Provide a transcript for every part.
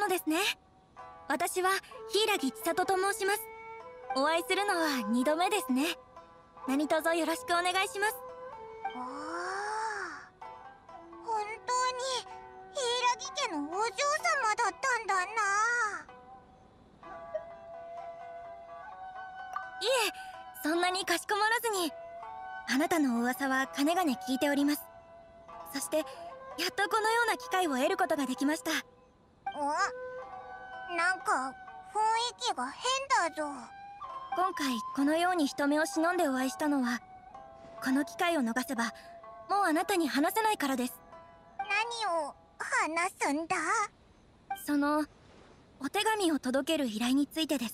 ですね。私は柊千里と申します。お会いするのは2度目ですね。何卒よろしくお願いします。 おお、本当に柊家のお嬢様だったんだな。 いえ、そんなにかしこまらずに。あなたの噂はかねがね聞いております。そしてやっとこのような機会を得ることができました。 なんか雰囲気が変だぞ。 今回このように人目を忍んでお会いしたのは、この機会を逃せばもうあなたに話せないからです。 何を話すんだ？ そのお手紙を届ける依頼についてです。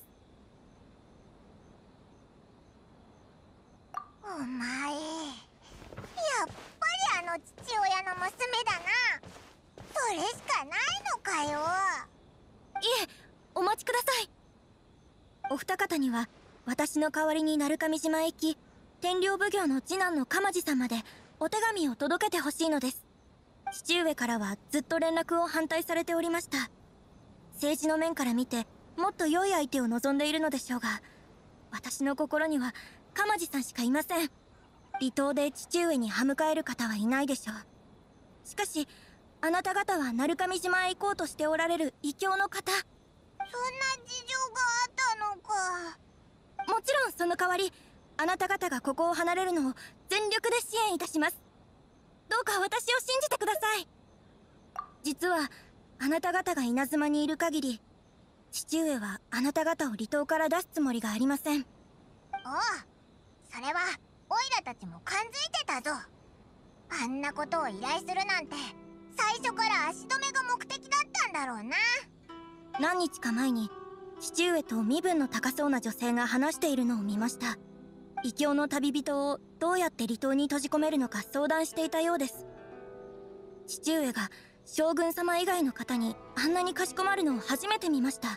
お前、やっぱりあの父親の娘だな。それしかないのかよ。 いえ、お待ちください。お二方には私の代わりに鳴上島へ行き、天領奉行の次男の鎌地さんまでお手紙を届けてほしいのです。父上からはずっと連絡を反対されておりました。政治の面から見てもっと良い相手を望んでいるのでしょうが、私の心には鎌地さんしかいません。離島で父上に歯向かえる方はいないでしょう。しかしあなた方は鳴上島へ行こうとしておられる異教の方。 そんな事情があったのか。 もちろんその代わり、あなた方がここを離れるのを全力で支援いたします。どうか私を信じてください。実はあなた方が稲妻にいる限り、父上はあなた方を離島から出すつもりがありません。 おう、それはオイラたちも感づいてたぞ。あんなことを依頼するなんて最初から足止めが目的だったんだろうな。 何日か前に父上と身分の高そうな女性が話しているのを見ました。異教の旅人をどうやって離島に閉じ込めるのか相談していたようです。父上が将軍様以外の方にあんなにかしこまるのを初めて見ました。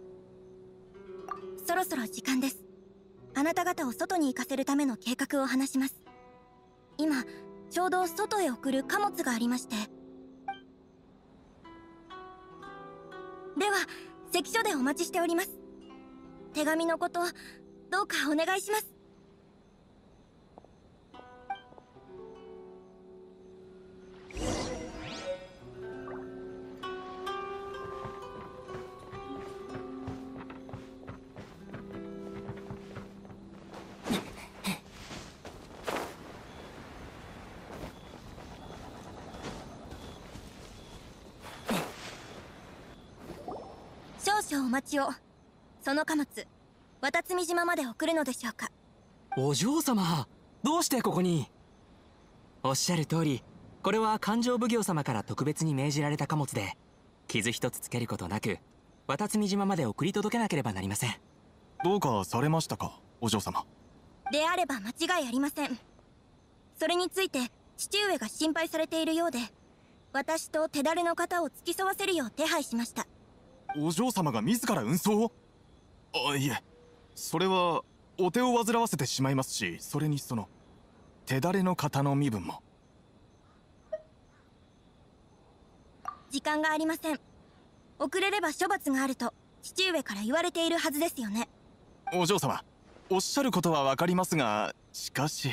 そろそろ時間です。あなた方を外に行かせるための計画を話します。今ちょうど外へ送る貨物がありまして。では関所でお待ちしております。手紙のことどうかお願いします。少々お待ちを。その貨物渡積島まで送るのでしょうか。 お嬢様、どうしてここに？おっしゃる通り、これは勘定奉行様から特別に命じられた貨物で、傷一つつけることなく渡積島まで送り届けなければなりません。 どうかされましたか、お嬢様。 であれば間違いありません。それについて父上が心配されているようで、私と手だれの方を付き添わせるよう手配しました。 お嬢様が自ら運送を？いえ、それはお手を煩わせてしまいますし、それにその手だれの方の身分も。 時間がありません。遅れれば処罰があると父上から言われているはずですよね。 お嬢様、おっしゃることは分かりますが、しかし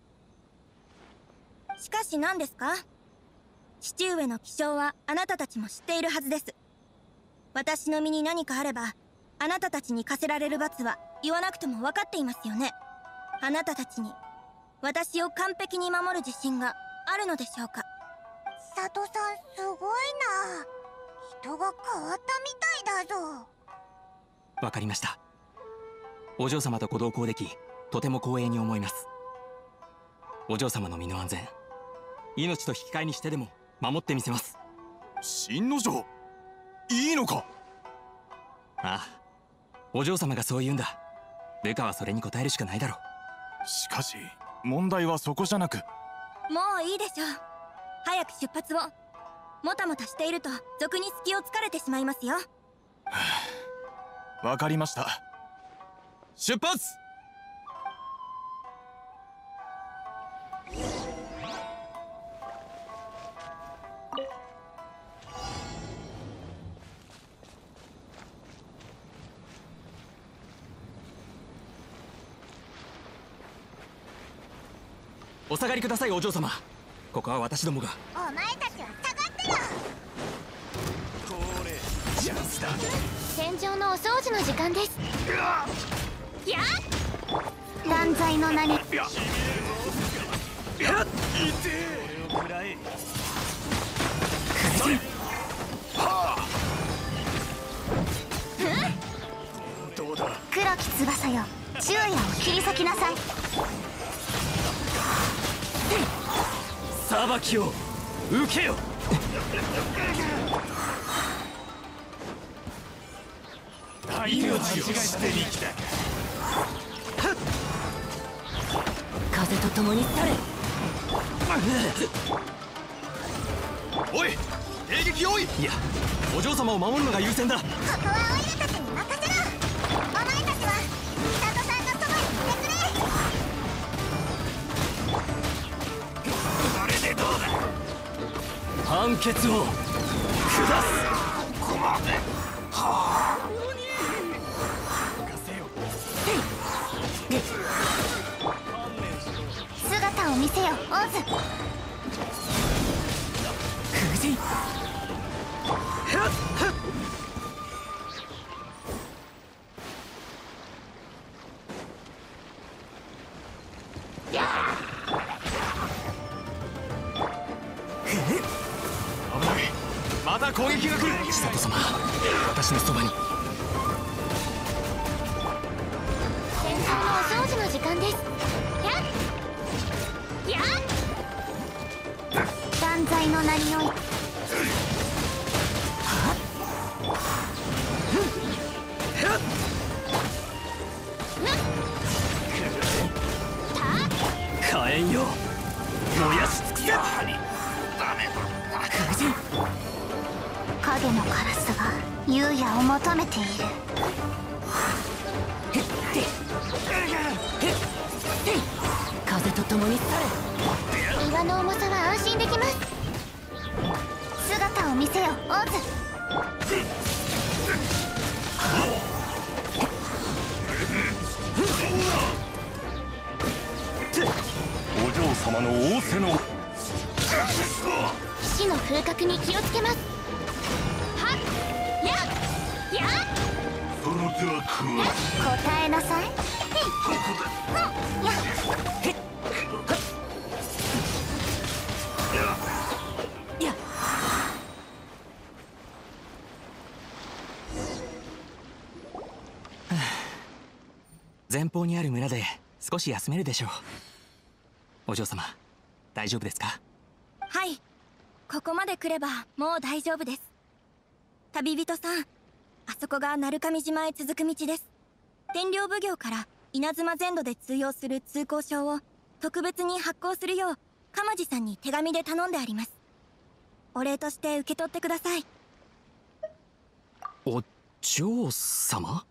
何ですか？父上の気性はあなたたちも知っているはずです。私の身に何かあればあなたたちに課せられる罰は言わなくても分かっていますよね。あなたたちに私を完璧に守る自信があるのでしょうか？ 千里さんすごいな。人が変わったみたいだぞ。 わかりました。お嬢様とご同行でき、とても光栄に思います。お嬢様の身の安全、命と引き換えにしてでも守ってみせます。 新之丞、いいのか？ ああ、お嬢様がそう言うんだ。部下はそれに応えるしかないだろう。 しかし問題はそこじゃなく。 もういいでしょう。早く出発を。もたもたしていると賊に隙を突かれてしまいますよ。 わかりました。出発！ お下がりくださいお嬢様。ここは私どもが。 お前たちは下がってろ。 これチャンスだ。 天井のお掃除の時間です。やっ断罪の名に。黒き翼よ、昼夜を切り裂きなさい。 裁きを受けよ。 命を捨てに来た。 風と共に去れ。 おい、迎撃多い。 いや、お嬢様を守るのが優先だ。 ここはオイラたちに任せろ。お前たちは千里さんのそばにいてくれ。 これでどうだ。 判決を下す。 こまで。はあ。任せよ。 姿を見せよ、オーズ。 夫人。 危ない。また攻撃が来る。 千里様、私のそばに。 天井のお掃除の時間です。やっ断罪の名において。 火炎よ、燃やし尽くせ。 やはりダメだ。 夫人。 影のカラスが優也を求めている。 風と共に去れ。 岩の重さは安心できます。姿を見せよ、オーズ。 お嬢様の仰せの死の風格に気をつけます。はっやっやっその手は答えなさい。やっ前方にある村で少し休めるでしょう。お嬢様、大丈夫ですか？ はい、ここまで来ればもう大丈夫です。旅人さん、あそこが鳴神島へ続く道です。天領奉行から稲妻全土で通用する通行証を特別に発行するよう鎌地さんに手紙で頼んであります。お礼として受け取ってください。 お嬢様？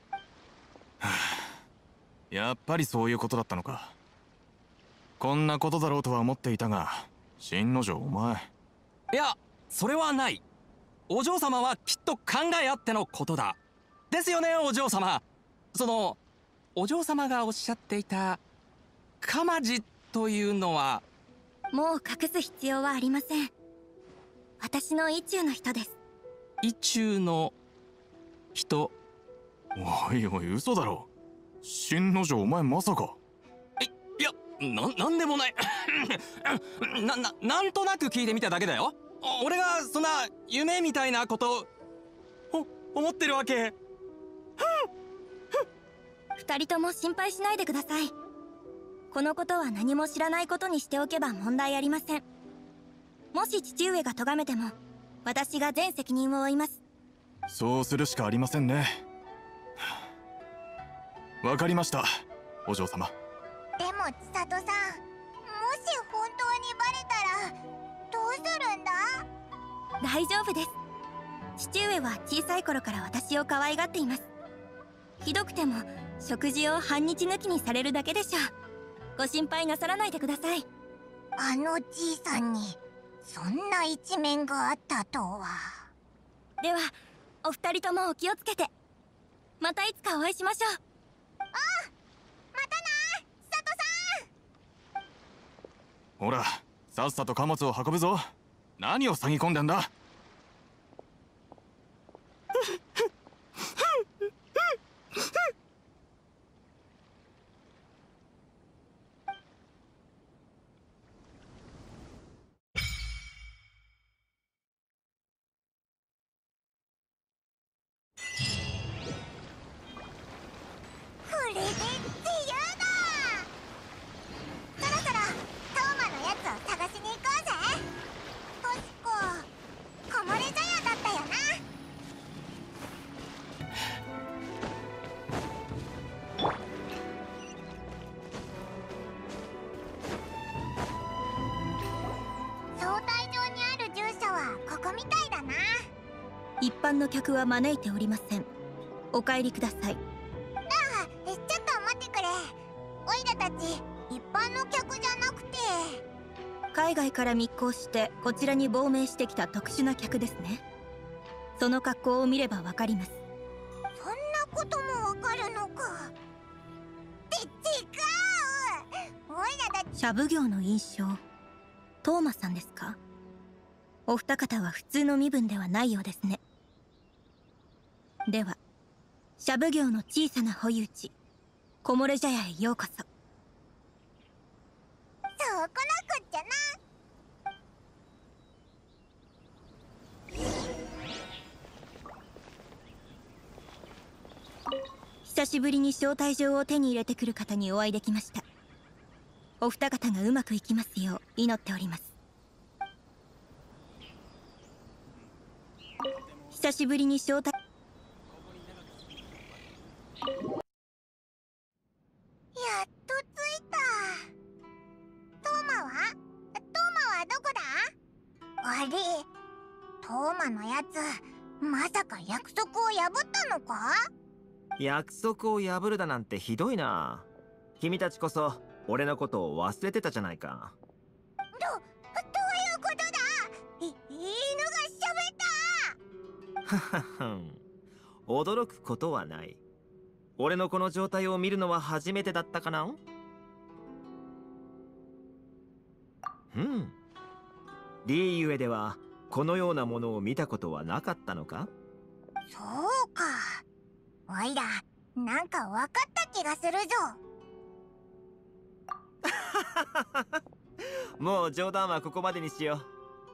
やっぱりそういうことだったのか。こんなことだろうとは思っていたが、新之丞お前。 いや、それはない。お嬢様はきっと考えあってのことだ。ですよね、お嬢様。お嬢様がおっしゃっていた鎌地というのは。 もう隠す必要はありません。私の意中の人です。 意中の人？ おいおい、嘘だろ。新之丞お前まさか。 いや、なんでもない。なんとなく聞いてみただけだよ。俺がそんな夢みたいなこと思ってるわけ？ 二人とも心配しないでください。このことは何も知らないことにしておけば問題ありません。もし父上が咎めても私が全責任を負います。 そうするしかありませんね。わかりました、お嬢様。 でも千里さん、もし本当にバレたらどうするんだ？ 大丈夫です。父上は小さい頃から私を可愛がっています。ひどくても食事を半日抜きにされるだけでしょう。ご心配なさらないでください。 あのじいさんにそんな一面があったとは。 ではお二人ともお気をつけて。またいつかお会いしましょう。 またな、千里さん。 ほら、さっさと貨物を運ぶぞ。何を詐ぎ込んでんだ。 これで自由だ。そろそろトーマのやつを探しに行こうぜ。確かカモレ茶屋だったよな。招待状にある住所はここみたいだな。 一般の客は招いておりません。お帰りください。 ちょっと待ってくれ。オイラたち一般の客じゃなくて。 海外から密航してこちらに亡命してきた特殊な客ですね。その格好を見ればわかります。 そんなこともわかるのか。違う。オイラたち。 シャブ業の印象、トーマさんですか？お二方は普通の身分ではないようですね。では、シャブ業の小さな保有地、木漏れ茶屋へようこそ。 そうこなくっちゃな。 久しぶりに招待状を手に入れてくる方にお会いできました。お二方がうまくいきますよう祈っております。久しぶりに招待。 やっと着いた。トーマはどこだ？あれ、トーマのやつまさか約束を破ったのか？ 約束を破るだなんてひどいな。君たちこそ俺のことを忘れてたじゃないか。 どういうことだ？犬が喋った。 はははん。驚くことはない。俺のこの状態を見るのは初めてだったかな。リーゆえではこのようなものを見たことはなかったのか？ そうか。おいらなんかわかった気がするぞ。 もう冗談はここまでにしよ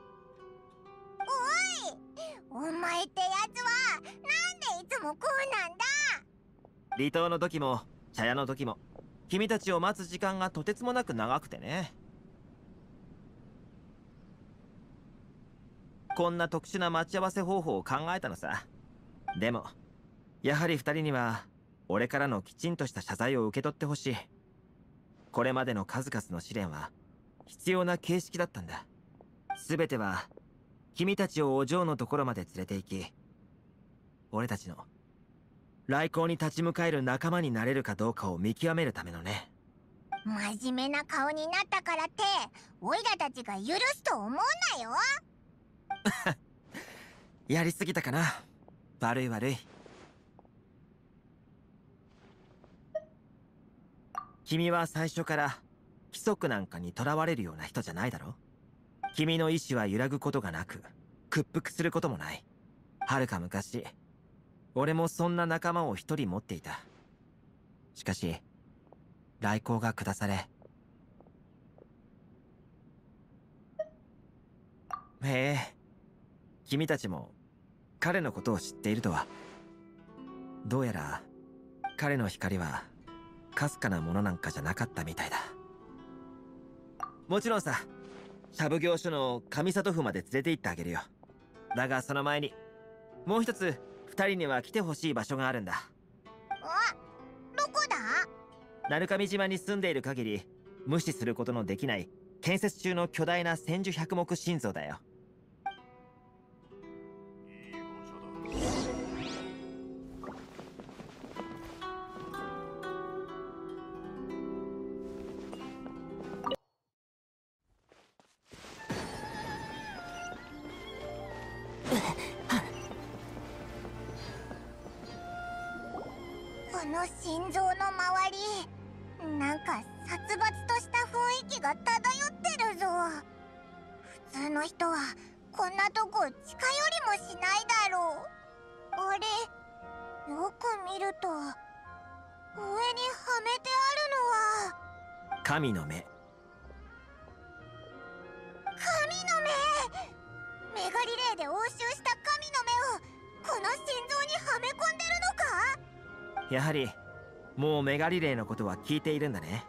お前ってやつはなんでいつもこうなんだ？ う。離島の時も茶屋の時も君たちを待つ時間がとてつもなく長くてね。こんな特殊な待ち合わせ方法を考えたのさ。でもやはり二人には俺からのきちんとした謝罪を受け取ってほしい。これまでの数々の試練は必要な形式だったんだ。全ては君たちをお嬢のところまで連れて行き、俺たちの来航に立ち向かえる仲間になれるかどうかを見極めるためのね。 真面目な顔になったからってオイラたちが許すと思うなよ。 やりすぎたかな。悪い悪い。君は最初から規則なんかにとらわれるような人じゃないだろ。君の意志は揺らぐことがなく、屈服することもない。はるか昔、俺もそんな仲間を一人持っていた。しかし来航が下され。へえ、君たちも彼のことを知っているとは。どうやら彼の光はかすかなものなんかじゃなかったみたいだ。もちろんさ、シャブ業所の上里府まで連れて行ってあげるよ。だがその前にもう一つ二人には来てほしい場所があるんだ。 どこだ？ 鳴上島に住んでいる限り無視することのできない建設中の巨大な千手百目心臓だよ。 この心臓の周りなんか殺伐とした雰囲気が漂ってるぞ。普通の人はこんなとこ近寄りもしないだろう。あれ、よく見ると上にはめてあるのは神の目。 神の目。メガリレーで押収した神の目をこの心臓にはめ込んでるのか。 やはりもうメガリレーのことは聞いているんだね。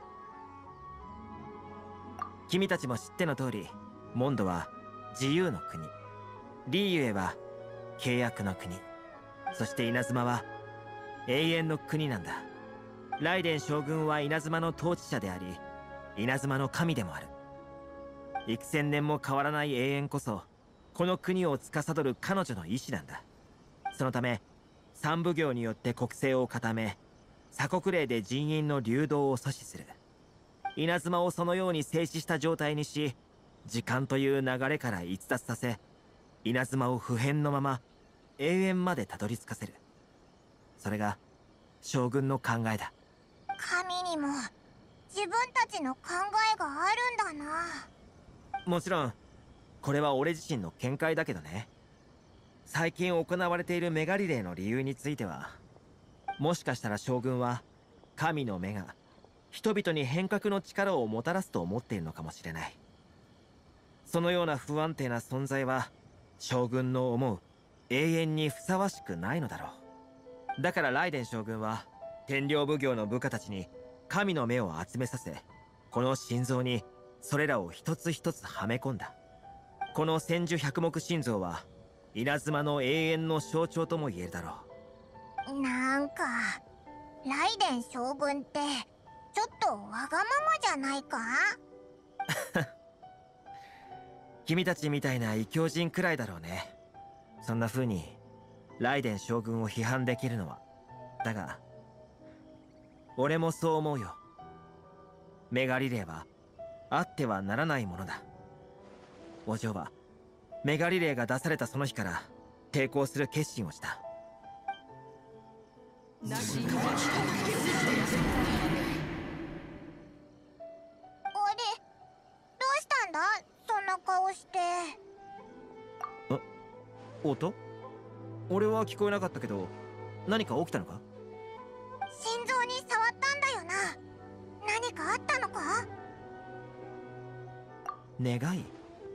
君たちも知っての通り、モンドは自由の国、リーユエは契約の国、そして稲妻は永遠の国なんだ。ライデン将軍は稲妻の統治者であり、稲妻の神でもある。幾千年も変わらない永遠こそこの国を司る彼女の意志なんだ。そのため三奉行によって国政を固め、鎖国令で人員の流動を阻止する。稲妻をそのように静止した状態にし、時間という流れから逸脱させ、稲妻を不変のまま永遠までたどり着かせる。それが将軍の考えだ。 神にも自分たちの考えがあるんだな。 もちろんこれは俺自身の見解だけどね。最近行われているメガリレーの理由については、もしかしたら将軍は神の目が人々に変革の力をもたらすと思っているのかもしれない。そのような不安定な存在は将軍の思う永遠にふさわしくないのだろう。だからライデン将軍は天領奉行の部下たちに神の目を集めさせ、この心臓にそれらを一つ一つはめ込んだ。この千手百目心臓は稲妻の永遠の象徴とも言えるだろう。 なんかライデン将軍ってちょっとわがままじゃないか。 君たちみたいな異教人くらいだろうね。そんな風にライデン将軍を批判できるのは。だが俺もそう思うよ。メガリレーはあってはならないものだ。お嬢はメガリレーが出されたその日から抵抗する決心をした。 あれ、どうしたんだそんな顔して。 音？俺は聞こえなかったけど、何か起きたのか？ 心臓に触ったんだよな。何かあったのか？ 願い？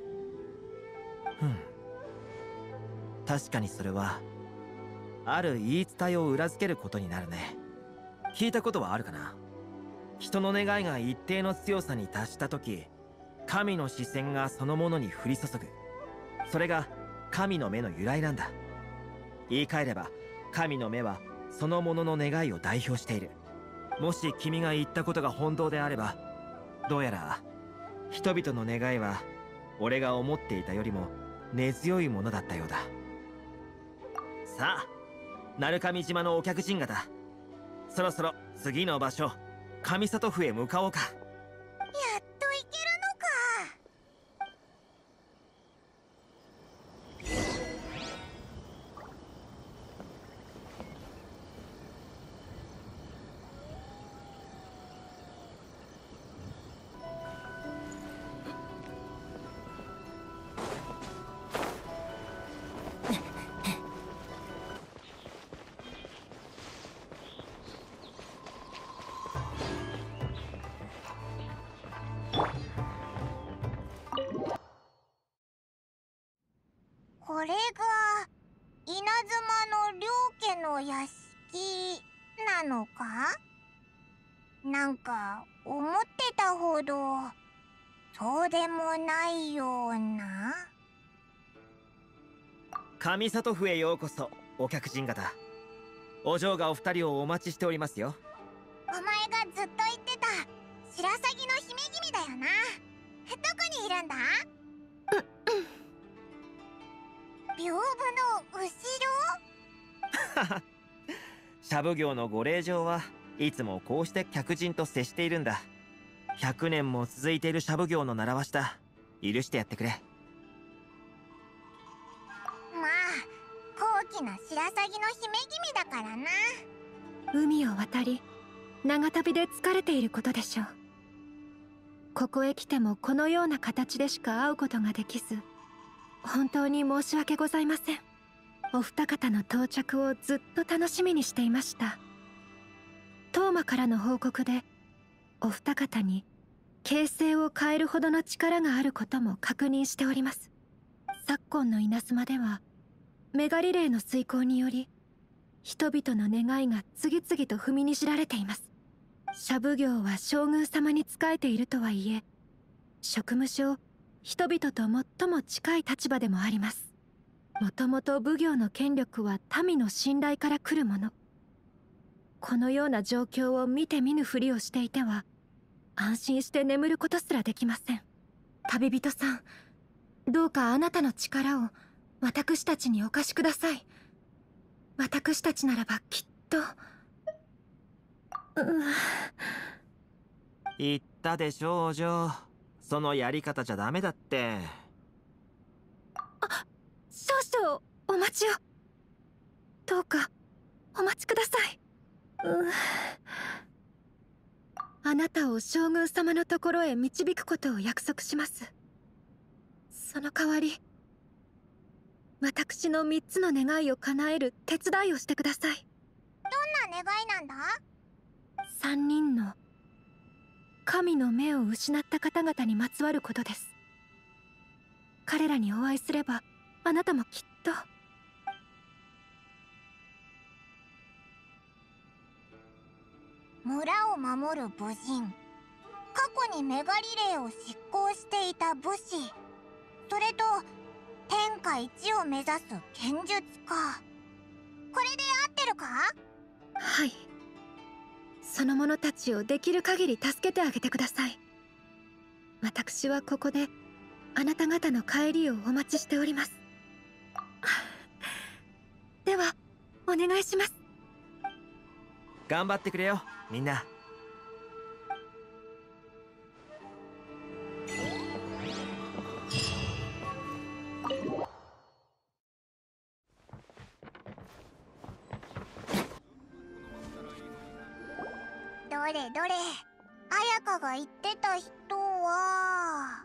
確かにそれはある言い伝えを裏付けることになるね。聞いたことはあるかな。人の願いが一定の強さに達した時、神の視線がそのものに降り注ぐ。それが神の目の由来なんだ。言い換えれば神の目はそのものの願いを代表している。もし君が言ったことが本当であれば、どうやら人々の願いは俺が思っていたよりも根強いものだったようだ。さあ、鳴神島のお客人方、そろそろ次の場所上里府へ向かおうか。 やっと行けるのか。これが稲妻の両家の屋敷なのか？なんか思ってたほどそうでもないような。 上里府へようこそ、お客人方。お嬢がお二人をお待ちしておりますよ。 お前がずっと言ってた白鷺の姫君だよな。どこにいるんだ？屏風の後ろ？ シャブ業のご令嬢はいつもこうして客人と接しているんだ。100年も続いているシャブ業の習わしだ。許してやってくれ。 まあ高貴な白鷺の姫君だからな。 海を渡り長旅で疲れていることでしょう。ここへ来てもこのような形でしか会うことができず、本当に申し訳ございません。お二方の到着をずっと楽しみにしていました。トーマからの報告で、お二方に形勢を変えるほどの力があることも確認しております。昨今の稲妻ではメガリレーの遂行により人々の願いが次々と踏みにじられています。社奉行は将軍様に仕えているとはいえ、職務上人々と最も近い立場でもあります。もともと奉行の権力は民の信頼から来るもの。このような状況を見て見ぬふりをしていては安心して眠ることすらできません。旅人さん、どうかあなたの力を私たちにお貸しください。私たちならばきっと。 言ったでしょ、お嬢。そのやり方じゃダメだって。 少々お待ちを。どうかお待ちください。あなたを将軍様のところへ導くことを約束します。その代わり私の3つの願いを叶える手伝いをしてください。 どんな願いなんだ ？3人の神の目を失った方々にまつわることです。彼らにお会いすればあなたもきっと。 村を守る武人、過去にメガリレーを執行していた武士、それと天下一を目指す剣術家。これで合ってるか？ はい。その者たちをできる限り助けてあげてください。私はここであなた方の帰りをお待ちしております。ではお願いします。 頑張ってくれよ、みんな。 どれどれ、綾香が言ってた人は。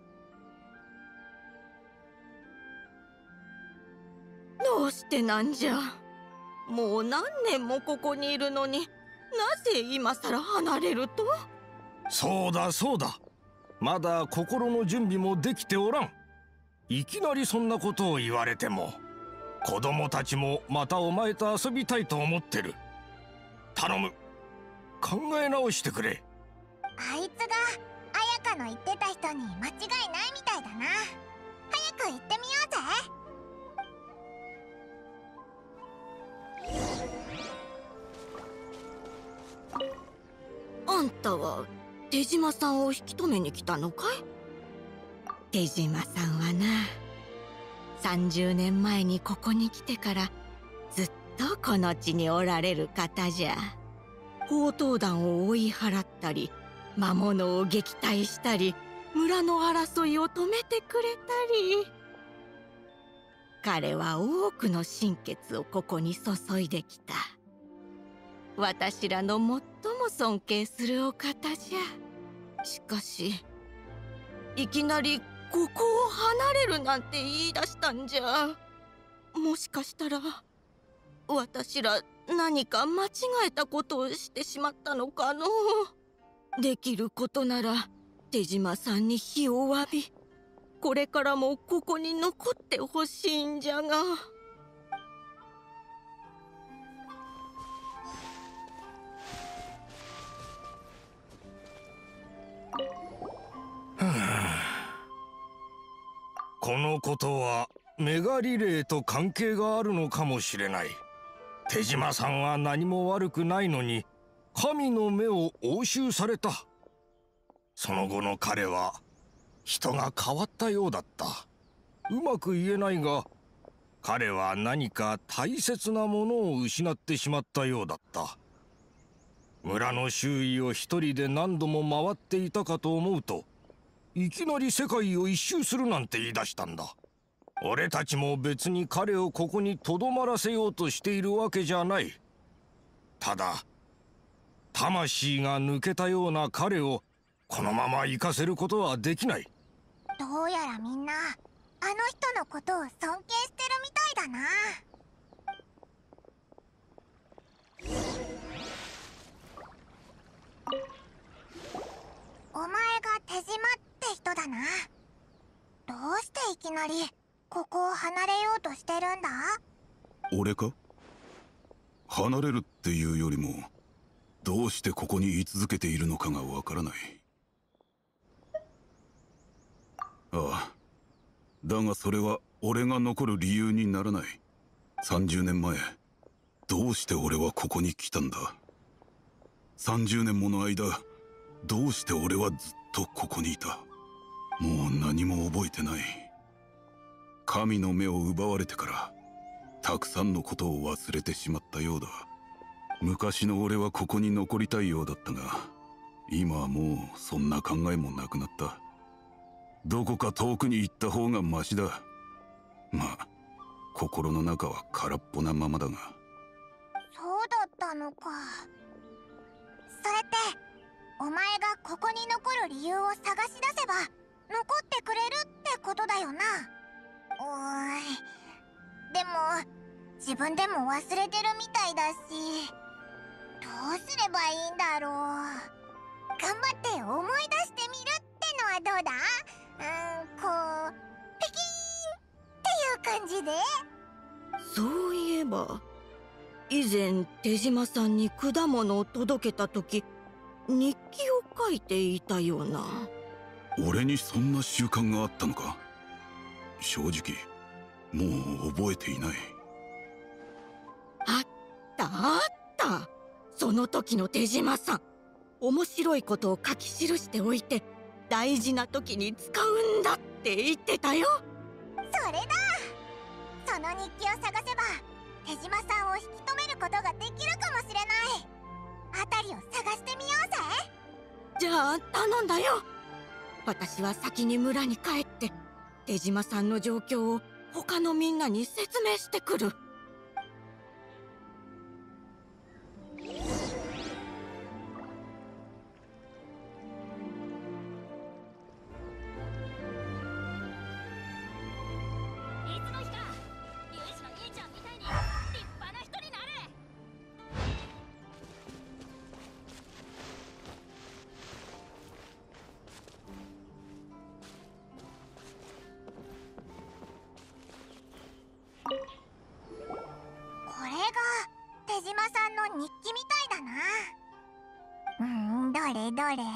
どうしてなんじゃ。もう何年もここにいるのに、なぜ今さら離れると？ そうだそうだ、まだ心の準備もできておらん。いきなりそんなことを言われても、子供たちもまたお前と遊びたいと思ってる。頼む、考え直してくれ。 あいつが綾香の言ってた人に間違いないみたいだな。早く行ってみようぜ。 あんたは手島さんを引き止めに来たのかい？手島さんはな、30年前にここに来てからずっとこの地におられる方じゃ。強盗団を追い払ったり、魔物を撃退したり、村の争いを止めてくれたり。彼は多くの心血をここに注いできた。私らの最も尊敬するお方じゃ。しかしいきなりここを離れるなんて言い出したんじゃ。もしかしたら私ら何か間違えたことをしてしまったのかの。できることなら手島さんに非を詫び、これからもここに残ってほしいんじゃが。 このことはメガリレーと関係があるのかもしれない。手島さんは何も悪くないのに神の目を押収された。その後の彼は人が変わったようだった。うまく言えないが、彼は何か大切なものを失ってしまったようだった。村の周囲を一人で何度も回っていたかと思うと、いきなり世界を一周するなんて言い出したんだ。俺たちも別に彼をここにとどまらせようとしているわけじゃない。ただ魂が抜けたような彼をこのまま行かせることはできない。 どうやらみんなあの人のことを尊敬してるみたいだな。お前が手島って人だな。どうしていきなりここを離れようとしてるんだ？ 俺か？離れるっていうよりも、どうしてここに居続けているのかがわからない。ああ、だがそれは俺が残る理由にならない。30年前、どうして俺はここに来たんだ。30年もの間、どうして俺はずっとここにいた。もう何も覚えてない。神の目を奪われてからたくさんのことを忘れてしまったようだ。昔の俺はここに残りたいようだったが、今はもうそんな考えもなくなった。どこか遠くに行った方がマシだ。まあ心の中は空っぽなままだが。 そうだったのか。それってお前がここに残る理由を探し出せば残ってくれるってことだよな。でも自分でも忘れてるみたいだし、どうすればいいんだろう。頑張って思い出してみるってのはどうだ？こうピキーンっていう感じで。 そういえば以前手島さんに果物を届けた時、日記を書いていたような。 俺にそんな習慣があったのか？正直もう覚えていない。 あったあった、その時の手島さん、面白いことを書き記しておいて大事な時に使うんだって言ってたよ。 それだ。その日記を探せば手島さんを引き止めることができるかもしれない。あたりを探してみようぜ。 じゃあ頼んだよ。私は先に村に帰って手島さんの状況を他のみんなに説明してくる。 これが手島さんの日記みたいだな。どれどれ。今日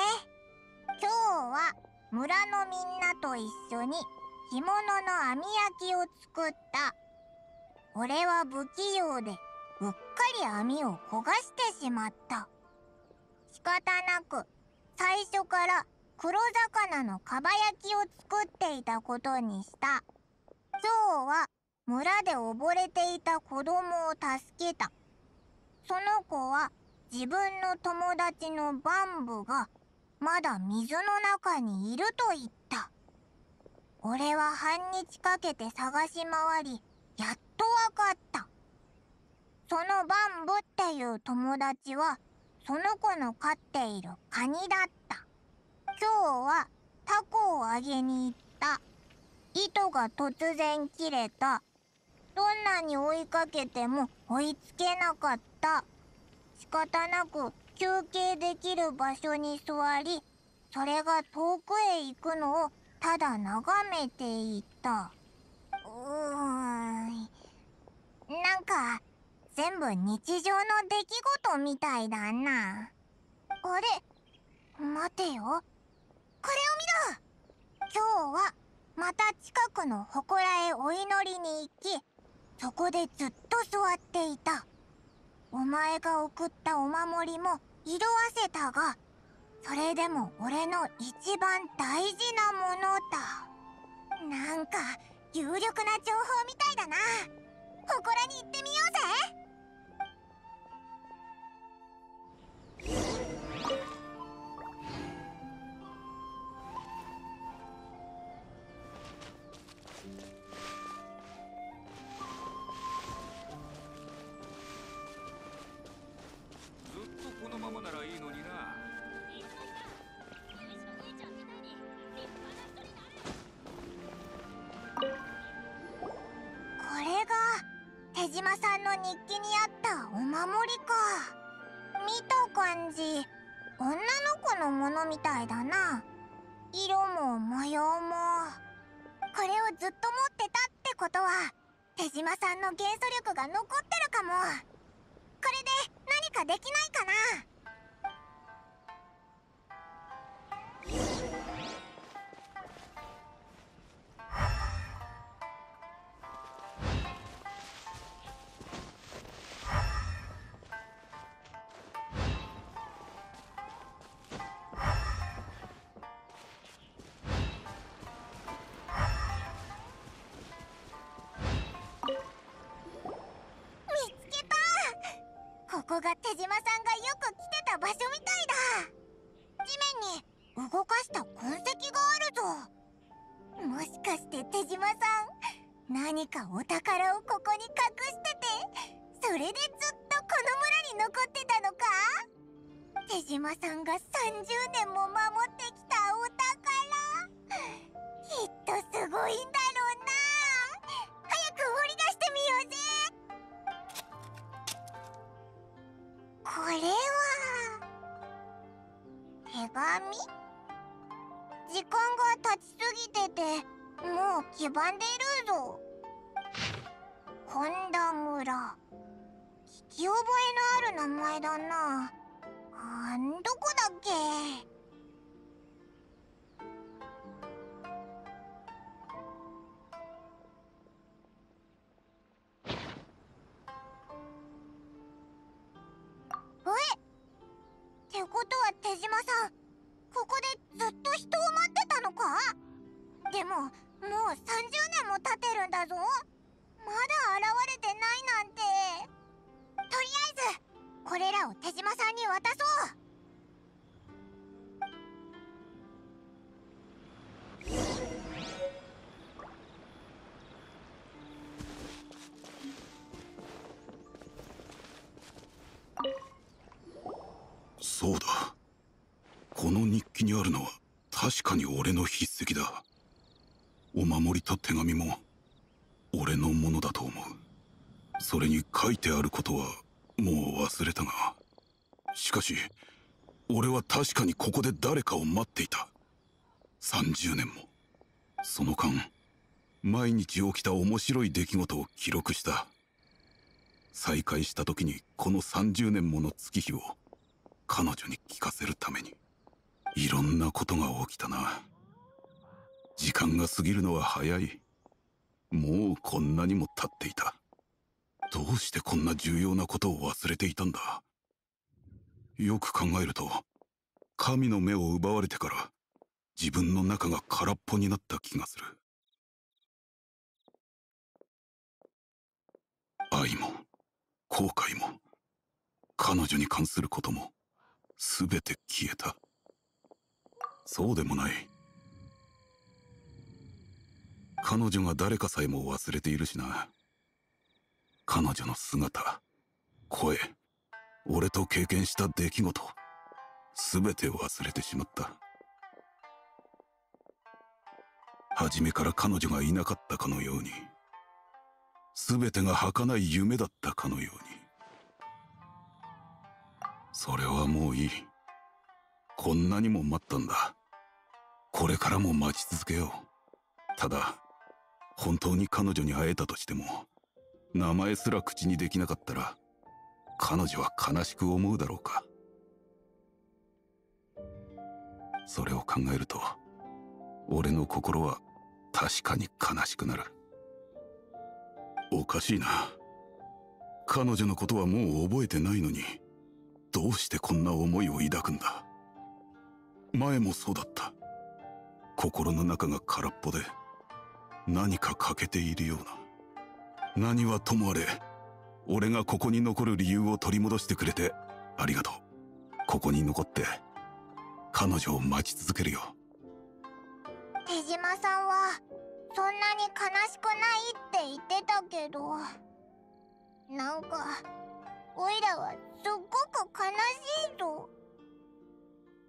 は村のみんなと一緒に干物の網焼きを作った。俺は不器用でうっかり網を焦がしてしまった。仕方なく最初から黒魚のかば焼きを作っていたことにした。今日は村で溺れていた子供を助けた。その子は自分の友達のバンブがまだ水の中にいると言った。俺は半日かけて探し回り、やっとわかった。そのバンブっていう友達はその子の飼っているカニだった。今日はタコをあげに行った。糸が突然切れた。どんなに追いかけても追いつけなかった。仕方なく休憩できる場所に座り、それが遠くへ行くのをただ眺めていた。なんか全部日常の出来事みたいだな。あれ、待てよ。これを見ろ。今日はまた近くの祠へお祈りに行き、そこでずっと座っていた。お前が送ったお守りも色あせたが、それでも俺の一番大事なものだ。なんか有力な情報みたいだな。祠に行ってみようぜ。 このまま島さんの日記にあったお守りか。見た感じ女の子のものみたいだな。色も模様も。これをずっと持ってたってことは手島さんの元素力が残ってるかも。これで何かできないかな。ここが手島さんがよく来てた場所みたいだ。地面に動かした痕跡があるぞ。もしかして手島さん何かお宝をここに隠してて、それでずっとこの村に残ってたのか。手島さんが30年も守ってきたお宝、きっとすごいんだろうな。早く掘り出してみようぜ。これは手紙？時間が経ちすぎててもう黄ばんでいるぞ。本田村、聞き覚えのある名前だな。どこだっけ。ってことは手島さん、ここでずっと人を待ってたのか。でももう30年も経ってるんだぞ。まだ現れてないなんて。とりあえずこれらを手島さんに渡そう。 そうだ。この日記にあるのは確かに俺の筆跡だ。お守りと手紙も俺のものだと思う。それに書いてあることはもう忘れたが、しかし俺は確かにここで誰かを待っていた。30年も。その間毎日起きた面白い出来事を記録した。再会した時にこの30年もの月日を彼女に聞かせるために。いろんなことが起きたな。時間が過ぎるのは早い。もうこんなにも経っていた。どうしてこんな重要なことを忘れていたんだ。よく考えると神の目を奪われてから自分の中が空っぽになった気がする。愛も後悔も彼女に関することも全て消えた。そうでもない。彼女が誰かさえも忘れているしな。彼女の姿、声、俺と経験した出来事、全て忘れてしまった。初めから彼女がいなかったかのように、全てが儚い夢だったかのように。それはもういい。こんなにも待ったんだ。これからも待ち続けよう。ただ本当に彼女に会えたとしても、名前すら口にできなかったら彼女は悲しく思うだろうか。それを考えると俺の心は確かに悲しくなる。おかしいな。彼女のことはもう覚えてないのに、どうしてこんな思いを抱くんだ。前もそうだった。心の中が空っぽで何か欠けているような。何はともあれ、俺がここに残る理由を取り戻してくれてありがとう。ここに残って彼女を待ち続けるよ。 手島さんはそんなに悲しくないって言ってたけど、なんかおいらはすっごく悲しいぞ。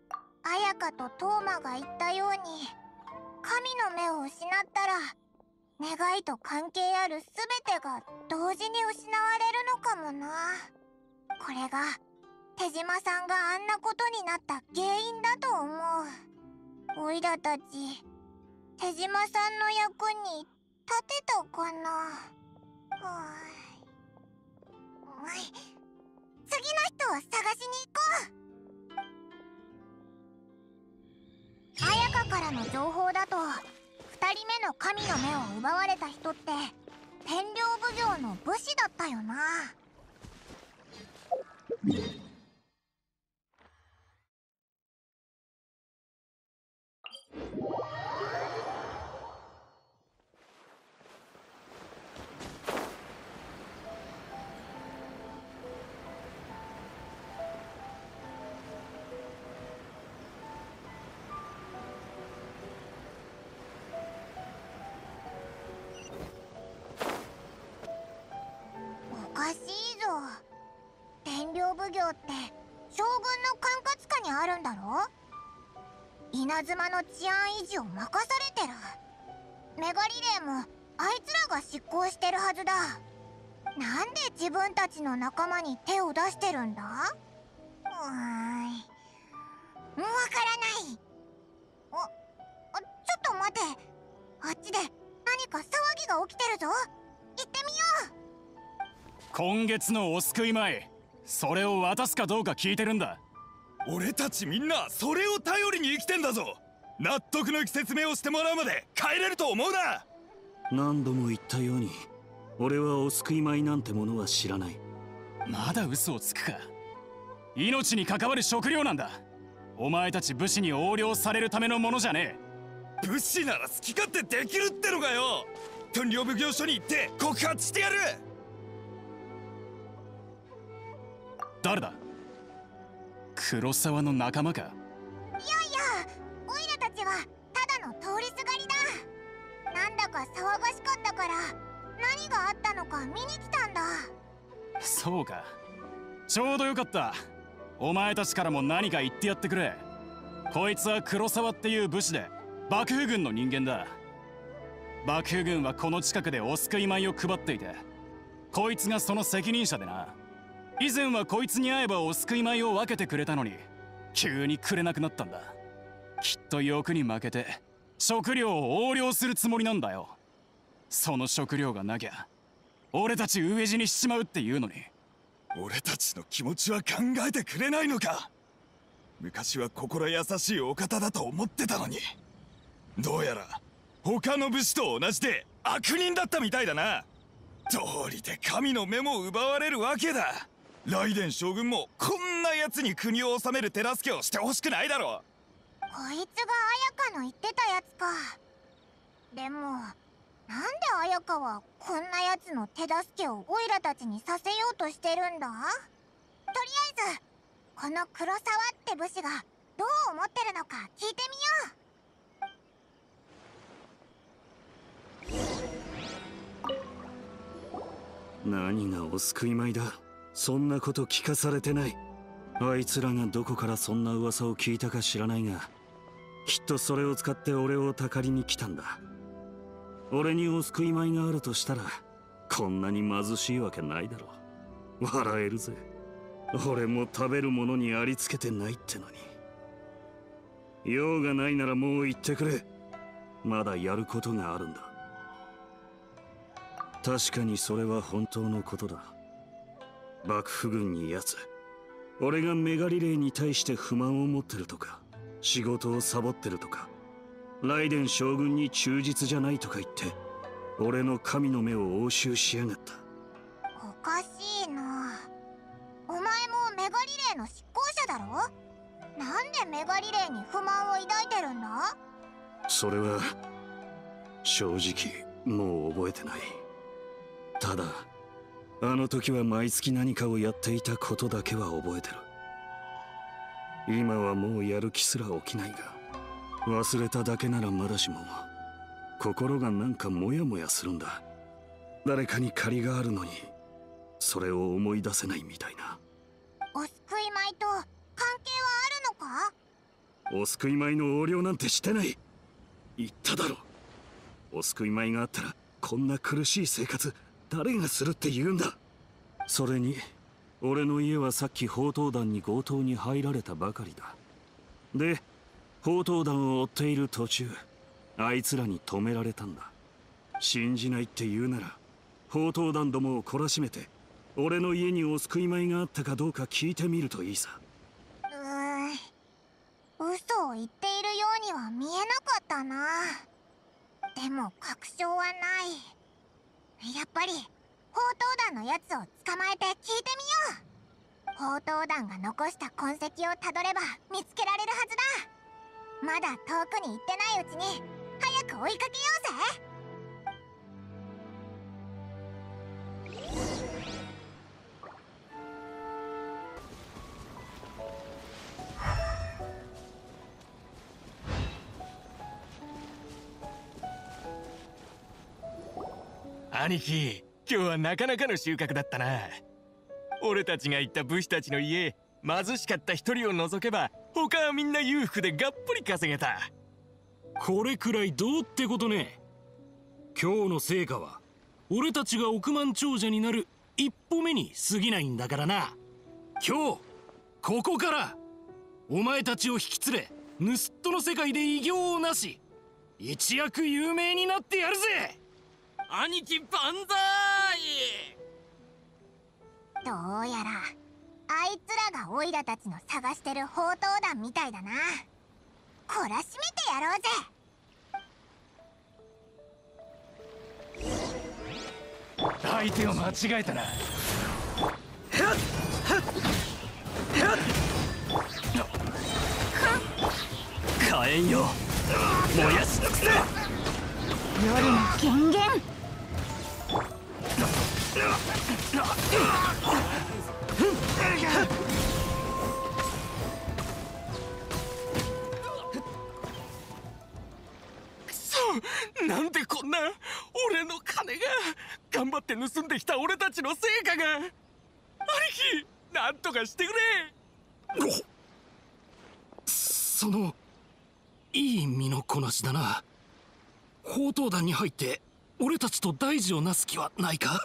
綾香とトーマが言ったように、神の目を失ったら願いと関係ある全てが同時に失われるのかもな。これが手島さんがあんなことになった原因だと思う。オイラたち手島さんの役に立てたかな。次の人を探しに行こう。綾香からの情報だと2人目の神の目を奪われた人って天領奉行の武士だったよな。おかしいぞ。天領奉行って将軍の管轄下にあるんだろ。稲妻の治安維持を任されてる。メガリレーもあいつらが執行してるはずだ。なんで自分たちの仲間に手を出してるんだ。わからない。ちょっと待て。あっちで何か騒ぎが起きてるぞ。行ってみよう。 今月のお救い米、それを渡すかどうか聞いてるんだ。 俺たちみんなそれを頼りに生きてんだぞ。納得のいく説明をしてもらうまで帰れると思うな。 何度も言ったように、俺はお救い米なんてものは知らない。 まだ嘘をつくか。命に関わる食料なんだ。お前たち武士に横領されるためのものじゃねえ。武士なら好き勝手できるってのかよ。天領奉行所に行って告発してやる。 誰だ。黒沢の仲間か。 いやいや、オイラたちはただの通りすがりだ。なんだか騒がしかったから何があったのか見に来たんだ。 そうか、ちょうどよかった。お前たちからも何か言ってやってくれ。こいつは黒沢っていう武士で幕府軍の人間だ。幕府軍はこの近くでお救い米を配っていて、こいつがその責任者でな。以前はこいつに会えばお救い米を分けてくれたのに、急にくれなくなったんだ。きっと欲に負けて食料を横領するつもりなんだよ。その食料がなきゃ俺たち飢え死にしちまうっていうのに。 俺たちの気持ちは考えてくれないのか。昔は心優しいお方だと思ってたのに、どうやら他の武士と同じで悪人だったみたいだな。道理で神の目も奪われるわけだ。雷電将軍もこんな奴に国を治める手助けをしてほしくないだろ。 こいつが綾香の言ってたやつか。でもなんで綾香はこんなやつの手助けをオイラたちにさせようとしてるんだ。とりあえずこの黒沢って武士がどう思ってるのか聞いてみよう。何がお救い米だ。そんなこと聞かされてない。あいつらがどこからそんな噂を聞いたか知らないが、きっとそれを使って俺をたかりに来たんだ。俺にお救い米があるとしたらこんなに貧しいわけないだろう。笑えるぜ。俺も食べるものにありつけてないってのに。用がないならもう言ってくれ。まだやることがあるんだ。確かにそれは本当のことだ。幕府軍に奴、俺がメガリレーに対して不満を持ってるとか、仕事をサボってるとか、雷電将軍に忠実じゃないとか言って俺の神の目を押収しやがった。 おかしいな。お前もメガリレーの執行者だろ。なんでメガリレーに不満を抱いてるんだ。 それは正直もう覚えてない。ただあの時は毎月何かをやっていたことだけは覚えてる。今はもうやる気すら起きないが、忘れただけならまだしも心がなんかモヤモヤするんだ。誰かに借りがあるのにそれを思い出せないみたいな。 お救い米と関係はあるのか。 お救い米の横領なんてしてない。言っただろ。お救い米があったらこんな苦しい生活誰がするって言うんだ。それに俺の家はさっき宝刀団に強盗に入られたばかりだ。で宝刀団を追っている途中、あいつらに止められたんだ。信じないって言うなら宝刀団どもを懲らしめて俺の家にお救い米があったかどうか聞いてみるといいさ。 嘘を言っているようには見えなかったな。でも確証はない。やっぱり宝刀団のやつを捕まえて聞いてみよう。宝刀団が残した痕跡をたどれば見つけられるはずだ。まだ遠くに行ってないうちに早く追いかけようぜ。 兄貴、今日はなかなかの収穫だったな。俺たちが行った武士たちの家、貧しかった一人を除けば他はみんな裕福でがっぽり稼げた。 これくらいどうってことね。今日の成果は俺たちが億万長者になる一歩目に過ぎないんだからな。今日ここからお前たちを引き連れ盗っ人の世界で偉業をなし一躍有名になってやるぜ。 兄貴万歳。 どうやらあいつらがオイラたちの探してる宝刀団みたいだな。懲らしめてやろうぜ。 相手を間違えたな。 火炎よ、燃やし尽くせ。 夜の権限。 くそ、なんでこんな俺の金が頑張って盗んできた俺たちの成果が。兄貴、なんとかしてくれ。 そのいい身のこなしだな。宝刀団に入って俺たちと大事をなす気はないか。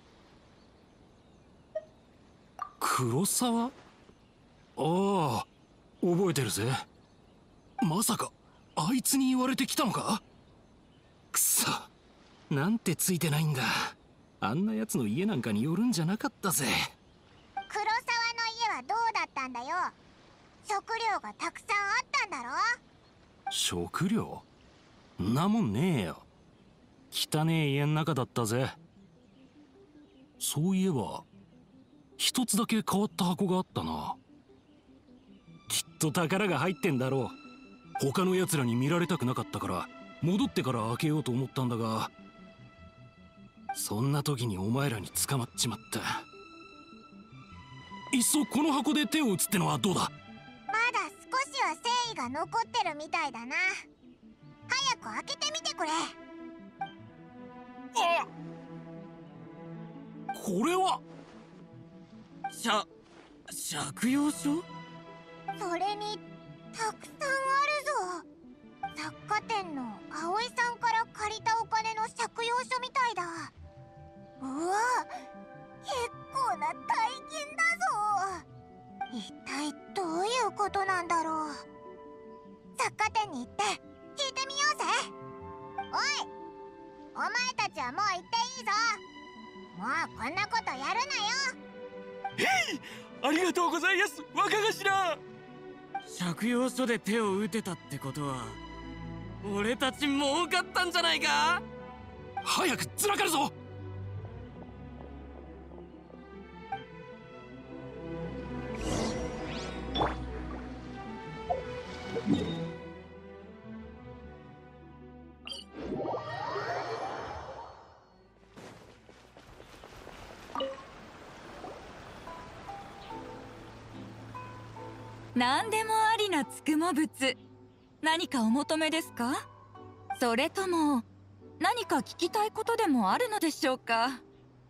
黒沢？ああ、覚えてるぜ。まさかあいつに言われてきたのか。くそ、なんてついてないんだ。あんな奴の家なんかに寄るんじゃなかったぜ。 黒沢の家はどうだったんだよ。食料がたくさんあったんだろ。 食料？んなもんねえよ。汚ねえ家ん中だったぜ。そういえば一つだけ変わった箱があったな。きっと宝が入ってんだろう。他の奴らに見られたくなかったから戻ってから開けようと思ったんだが、そんな時にお前らに捕まっちまった。いっそこの箱で手を打つってのはどうだ。 まだ少しは誠意が残ってるみたいだな。早く開けてみてくれ。 あ、これは借用書。 それにたくさんあるぞ。雑貨店の葵さんから借りたお金の借用書みたいだ。うわ、結構な大金だぞ。一体どういうことなんだろう。雑貨店に行って聞いてみようぜ。おい、お前たちはもう行っていいぞ。もうこんなことやるなよ。 へい、ありがとうございます、若頭。 借用書で手を打てたってことは俺たち儲かったんじゃないか。 早くずらかるぞ。 何でもありなつくも物、何かお求めですか。それとも何か聞きたいことでもあるのでしょうか。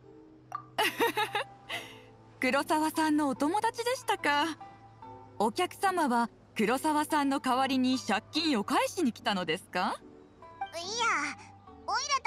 黒沢さんのお友達でしたか。お客様は黒沢さんの代わりに借金を返しに来たのですか。 いや、オイラ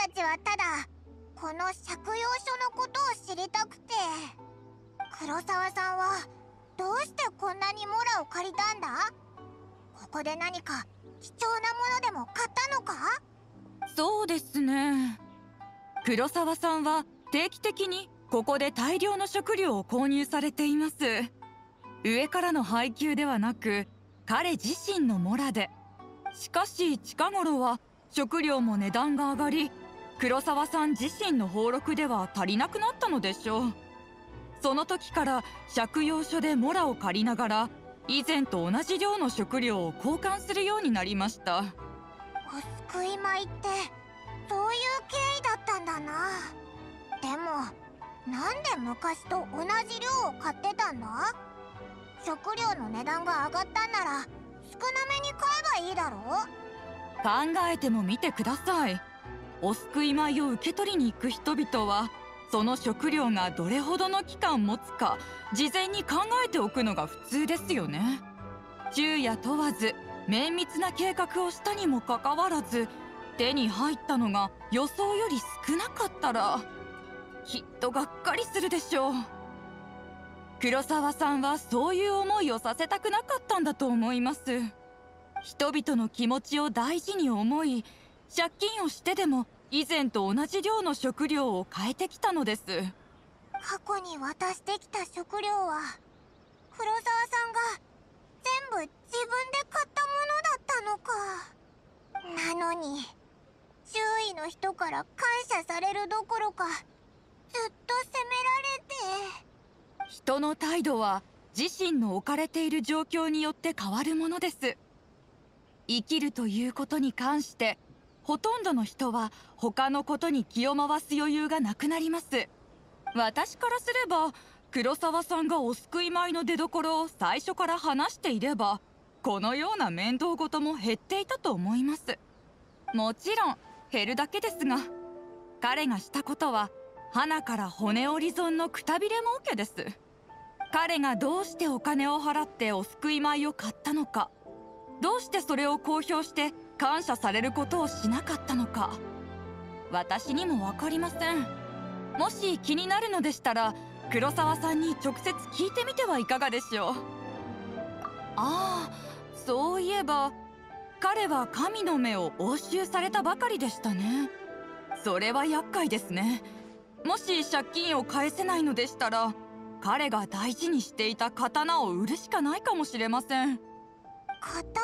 たちはただこの借用書のことを知りたくて。黒沢さんはどうしてこんなにモラを借りたんだ？ここで何か貴重なものでも買ったのか？ そうですね。黒沢さんは定期的にここで大量の食料を購入されています。上からの配給ではなく彼自身のモラで。しかし近頃は食料も値段が上がり、黒沢さん自身の俸禄では足りなくなったのでしょう。その時から借用書でモラを借りながら以前と同じ量の食料を交換するようになりました。 お救い米ってそういう経緯だったんだな。でもなんで昔と同じ量を買ってたんだ？食料の値段が上がったんなら少なめに買えばいいだろう？ 考えてもみてください。お救い米を受け取りに行く人々はその食料がどれほどの期間持つか事前に考えておくのが普通ですよね。昼夜問わず綿密な計画をしたにもかかわらず手に入ったのが予想より少なかったらきっとがっかりするでしょう。黒沢さんはそういう思いをさせたくなかったんだと思います。人々の気持ちを大事に思い、借金をしてでも以前と同じ量の食料を変えてきたのです。 過去に渡してきた食料は黒沢さんが全部自分で買ったものだったのか。なのに周囲の人から感謝されるどころかずっと責められて。 人の態度は自身の置かれている状況によって変わるものです。生きるということに関してほとんどの人は他のことに気を回す余裕がなくなります。私からすれば黒沢さんがお救い米の出所を最初から話していればこのような面倒事も減っていたと思います。もちろん減るだけですが、彼がしたことは花から骨折り損のくたびれ儲けです。彼がどうしてお金を払ってお救い米を買ったのか、どうしてそれを公表して感謝されることをしなかったのか、私にも分かりません。もし気になるのでしたら黒沢さんに直接聞いてみてはいかがでしょう。ああ、そういえば彼は神の目を押収されたばかりでしたね。それは厄介ですね。もし借金を返せないのでしたら彼が大事にしていた刀を売るしかないかもしれません。 刀？なんだ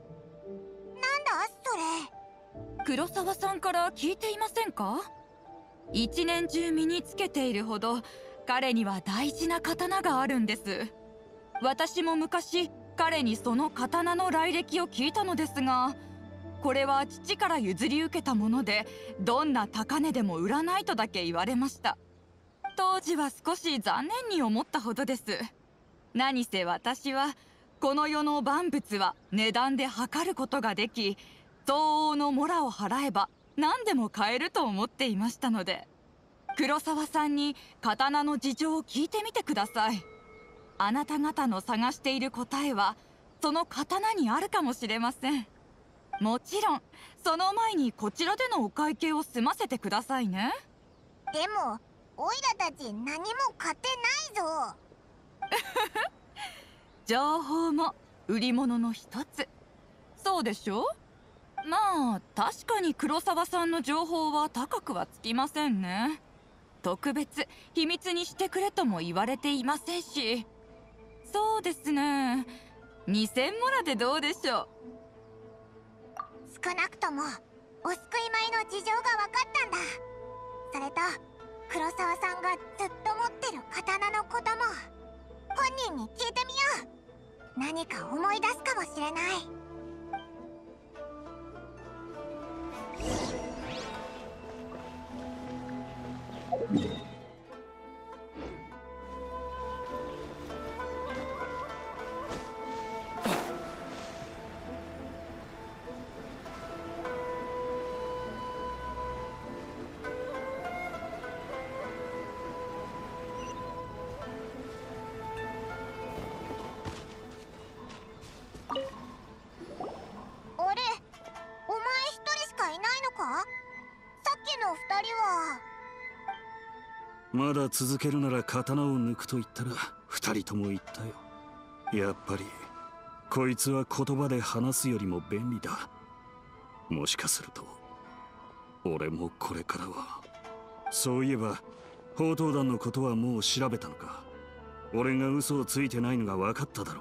それ。 黒沢さんから聞いていませんか？一年中身につけているほど彼には大事な刀があるんです。私も昔彼にその刀の来歴を聞いたのですが、これは父から譲り受けたものでどんな高値でも売らないとだけ言われました。当時は少し残念に思ったほどです。何せ私はこの世の万物は値段で測ることができ、相応のモラを払えば何でも買えると思っていましたので、黒沢さんに刀の事情を聞いてみてください。あなた方の探している答えはその刀にあるかもしれません。もちろんその前にこちらでのお会計を済ませてくださいね。 でもオイラたち何も買ってないぞ。 情報も売り物の一つ。そうでしょう。まあ確かに黒沢さんの情報は高くはつきませんね。特別秘密にしてくれとも言われていませんし。そうですね、2000モラでどうでしょう。 少なくともお救い米の事情が分かったんだ。それと黒沢さんがずっと持ってる刀のことも本人に聞いてみよう。何か思い出すかもしれない。あれ、お前一人しかいないのか？さっきのまだ続けるなら刀を抜くと言ったら二人とも言ったよ。やっぱりこいつは言葉で話すよりも便利だ。もしかすると俺もこれからは。そういえば宝刀団のことはもう調べたのか。俺が嘘をついてないのが分かっただろ。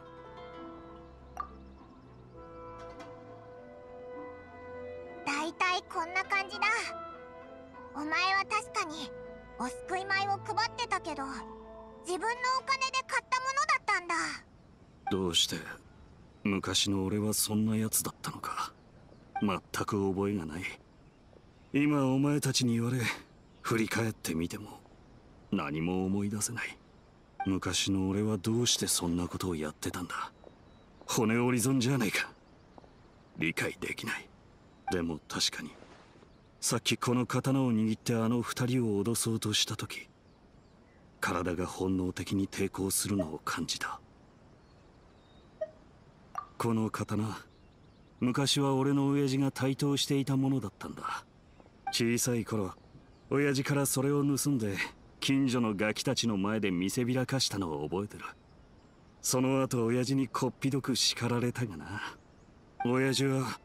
だいたいこんな感じだ。お前は確かにお救い米を配ってたけど、自分のお金で買ったものだったんだ。 どうして昔の俺はそんなやつだったのか全く覚えがない。今お前たちに言われ振り返ってみても何も思い出せない。昔の俺はどうしてそんなことをやってたんだ。骨折り損じゃないか。理解できない。でも確かにさっきこの刀を握ってあの二人を脅そうとした時、体が本能的に抵抗するのを感じた。この刀、昔は俺の親父が帯刀していたものだったんだ。小さい頃親父からそれを盗んで近所のガキたちの前で見せびらかしたのを覚えてる。その後親父にこっぴどく叱られたがな。親父は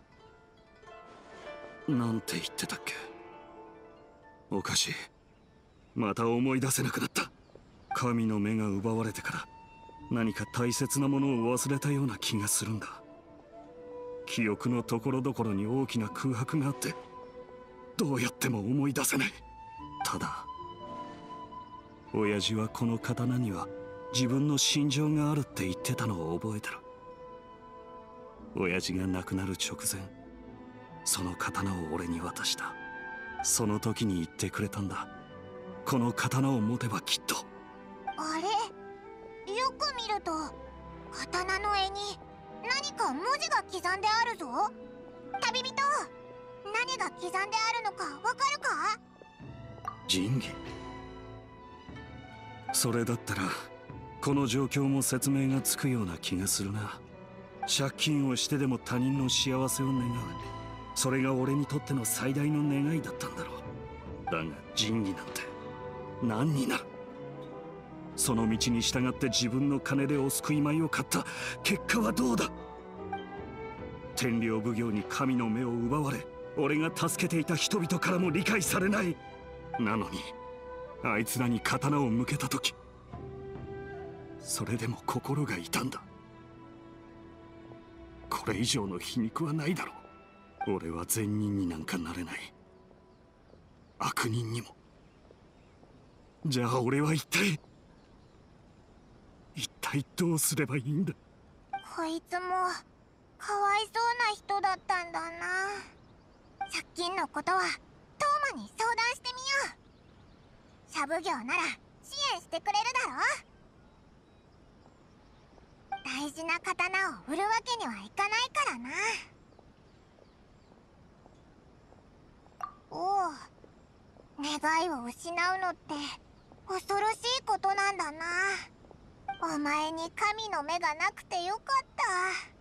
なんて言ってたっけ。おかしい、また思い出せなくなった。神の目が奪われてから何か大切なものを忘れたような気がするんだ。記憶のところどころに大きな空白があってどうやっても思い出せない。ただ親父はこの刀には自分の心情があるって言ってたのを覚えてる。親父が亡くなる直前、その刀を俺に渡した。その時に言ってくれたんだ。この刀を持てばきっと。 あれ、よく見ると刀の柄に何か文字が刻んであるぞ。旅人、何が刻んであるのかわかるか？ 仁義。それだったらこの状況も説明がつくような気がするな。借金をしてでも他人の幸せを願う、それが俺にとっての最大の願いだったんだろう。だが仁義なんて何になる。その道に従って自分の金でお救い米を買った結果はどうだ。天領奉行に神の目を奪われ、俺が助けていた人々からも理解されない。なのにあいつらに刀を向けた時、それでも心が痛んだ。これ以上の皮肉はないだろう。俺は善人になんかなれない。悪人にも。じゃあ俺は一体どうすればいいんだ。 こいつもかわいそうな人だったんだな。借金のことはトーマに相談してみよう。社奉行なら支援してくれるだろ。大事な刀を売るわけにはいかないからな。おう、願いを失うのって恐ろしいことなんだな。お前に神の目がなくてよかった。